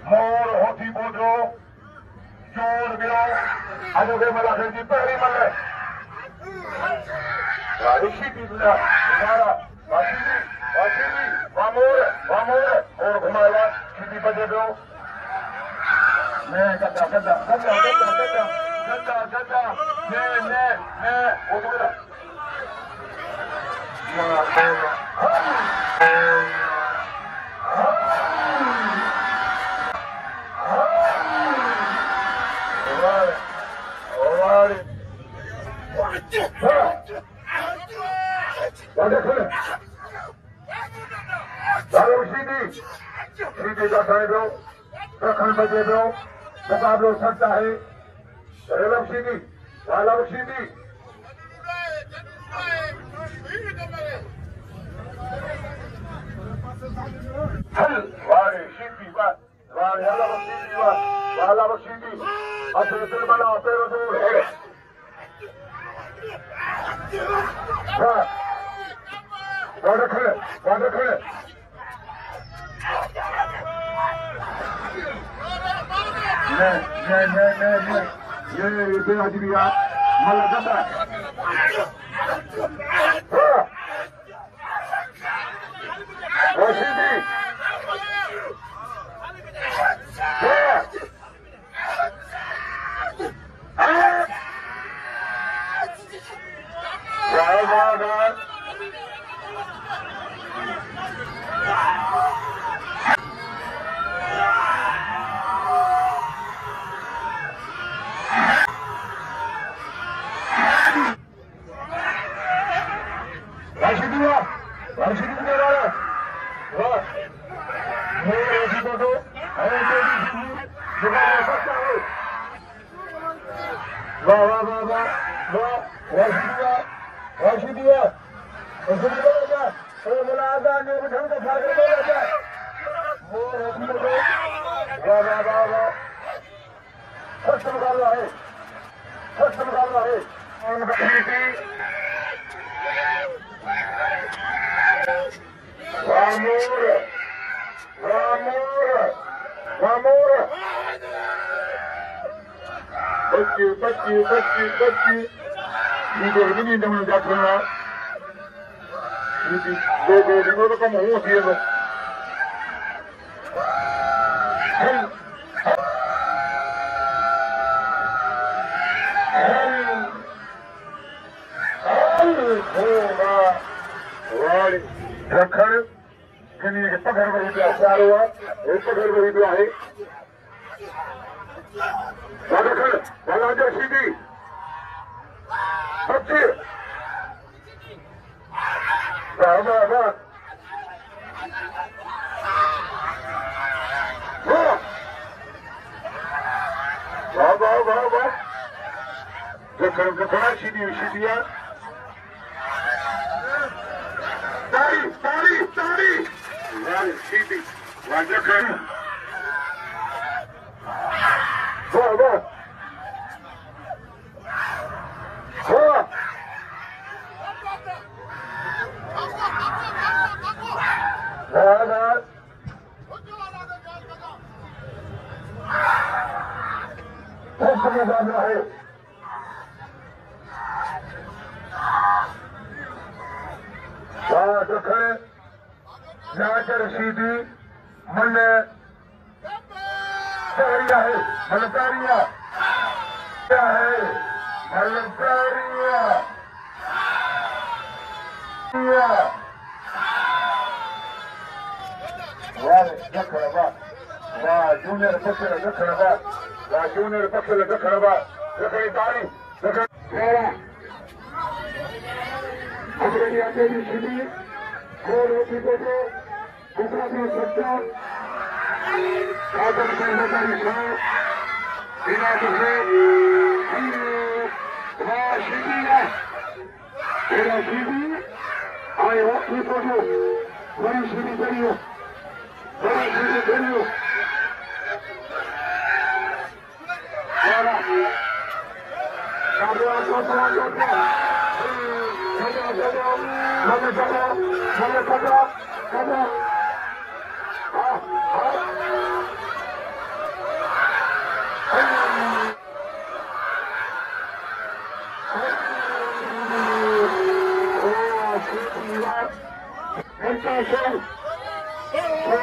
मोर होती बोझो जोड़ गयो आजो के मला खेजी पहली मल्ले ऋषि की तुम्हारा वाशी वामोर और घुमाएगा सीधी बजे दो मैं गद्दा मैं वो तो मेरा सीधी का साइड दो प्रखंड बजे दो मुकाबलो सकता है रेलम सीधी वाला सीधी हल वारे सीधी वारे वाला सीधी असर से बना पैर दूर है वादा खड़े ये बेरा जी बिया मला गंदा सीधी बच्ची ini dengan jatuhnya ini dua तो कम हो थी बस रखड़ कहीं के पकड़ वही पे आचार हुआ एक पकड़ वही पे आहे रखड़ वाला जो सीधी बच्चे वाह सीधी ताड़ी सीधी सीधी मन मलकारिया है जूनियर पक्ष दखणबा रखड़ी तारी सीधी और होती को मुकाबला सच्चा आदम करने का निशान बिना दूसरे सीधी है तेरा सीधी आए होती को बड़ी सीधी करियो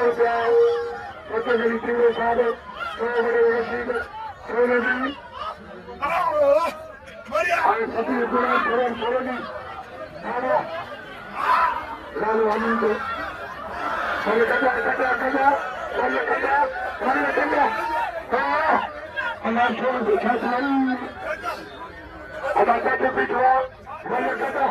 रुपया उसके लिए तीनों साल तो बड़े रशीद सोने की और सभी गुरान गुरान सोने लालू अमीन को बोले कटा कटा कटा बोले कटा बोले कटा अल्लाह छोड़ दिखा सारी अल्लाह का पिछवा बोले कटा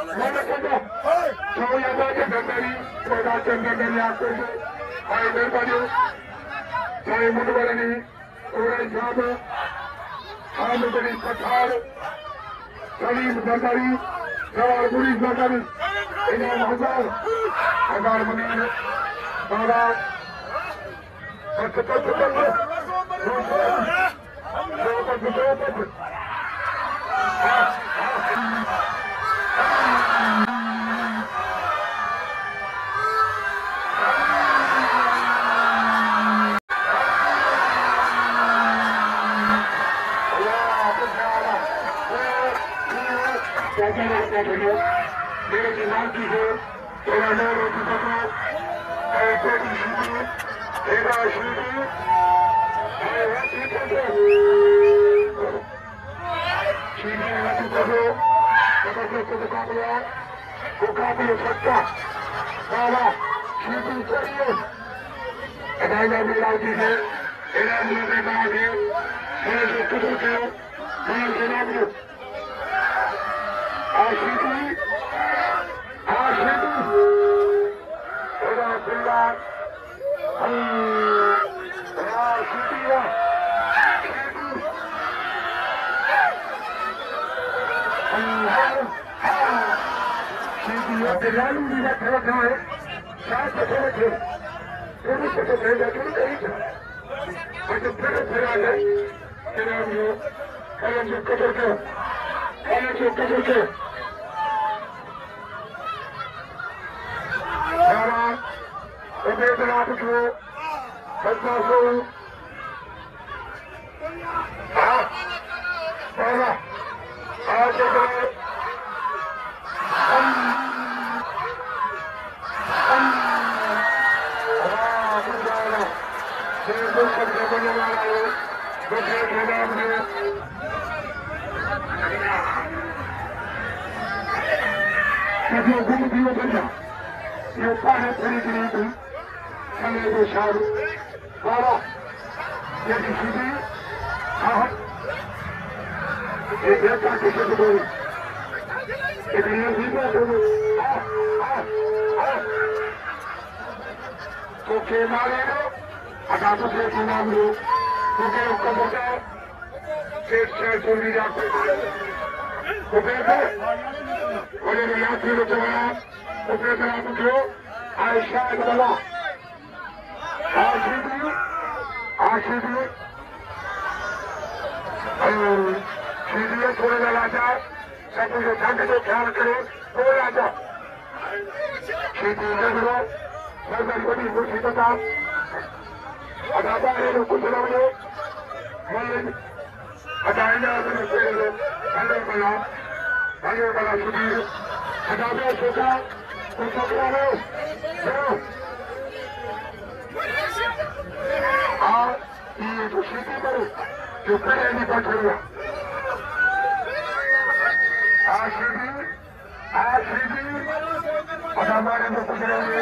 तो ये बात है गंगारी थोड़ा चंद्र गंगारी आपको से आए मेरे बाजू चाहे मुंडवाले नहीं थोड़ा साहब आम बड़ी पठार सलीम गंगारी सवाल बुरी गंगारी इन्हें हजार मुनीर बाबा मेरे दिमाग की है तेरा नौ रोटी पकड़ो ऐसे की शीटी तेरा शीटी शीटी रोटी पकड़ो पकड़ो को मुकाबला मुकाबले सकता बाबा शीटी चाहिए अदायला मिला की है तेरा मुझे बाग है मेरे जो कुछ के मेरे जनाब ने आशीटी आशीटी तेरा बिल्ला आशीटी लालू जी का खड़ा था है सात बजे थे दोनों से भेजा क्यों नहीं था और जब फिर आ गए तेरा जो कलम जो कदर के बेतलाप को बच्चा सो आज बनने वाला है दूसरे मैदान में जो गुम भी हो बना ये पाने पूरी गिरी थी हमें वो शारू बाबा यदि सीधी ये देखा किसी को बोली इसलिए सीधा बोलो तो के मारे लो अदालत से नाम लो क्योंकि उसका बेटा सेठ से चोरी जाते तो बेटे और ये यात्री को चलाया उसने कहा मुझे आयशा बोला आशीदी सीधे थोड़े वाला था सब कुछ ठंड को ख्याल करो बोला था सीधी करो सरकार बड़ी मुसीबत अदाबा है कुछ लोग हटाएगा अंदर बना सुधीर हटाबे सोचा तो पकड़ा लो ये तो सीधी करो जो पहले नहीं पकड़ेगा आशीदी और हमारे में कुछ रहेंगे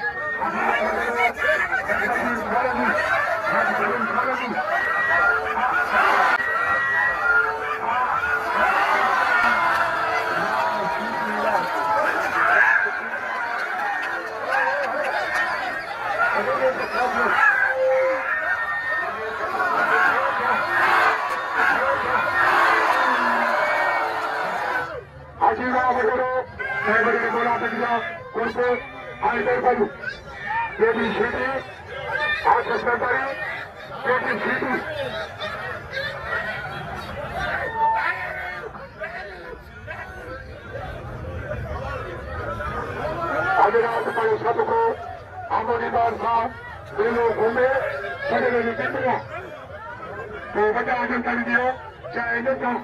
सबको आमोदी बार साहब दोनों घूमे बड़े बड़े जिंदगा तो बड़ा आगे कर दियो चाहे न तो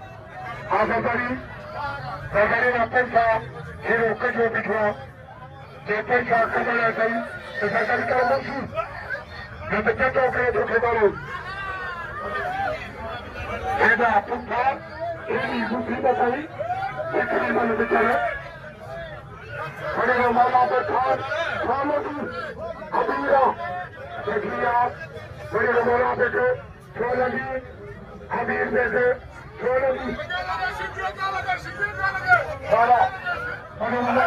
आजादारी सरकारी का पैसा फिर कजो बिठवा Depois já a camarada aí, eu já quero que ela não se. Eu tô tocando o trabalho. Ainda apontar, ele não fica aí, é que ele não deixa. Quando eu vou lá apertar, vamos abrir, देखिए आप बड़े रमोला देखो छोड़ लगी अमीर देखो छोड़ लगी सारा